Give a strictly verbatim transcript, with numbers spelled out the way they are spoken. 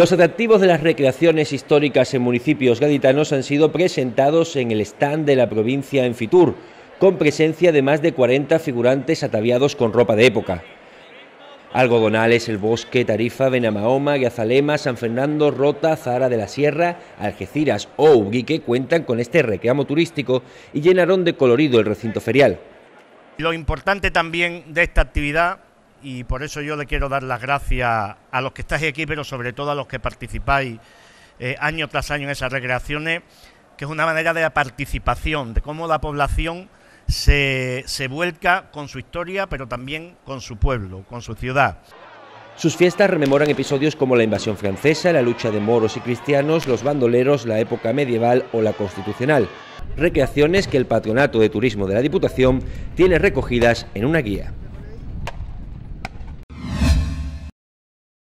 Los atractivos de las recreaciones históricas en municipios gaditanos han sido presentados en el stand de la provincia en Fitur, con presencia de más de cuarenta figurantes ataviados con ropa de época. Algodonales, El Bosque, Tarifa, Benamahoma, Gazalema, San Fernando, Rota, Zahara de la Sierra, Algeciras o Ubrique cuentan con este reclamo turístico y llenaron de colorido el recinto ferial. Lo importante también de esta actividad, y por eso yo le quiero dar las gracias a los que estáis aquí, pero sobre todo a los que participáis eh, año tras año en esas recreaciones, que es una manera de la participación, de cómo la población se, se vuelca con su historia, pero también con su pueblo, con su ciudad. Sus fiestas rememoran episodios como la invasión francesa, la lucha de moros y cristianos, los bandoleros, la época medieval o la constitucional. Recreaciones que el Patronato de Turismo de la Diputación tiene recogidas en una guía.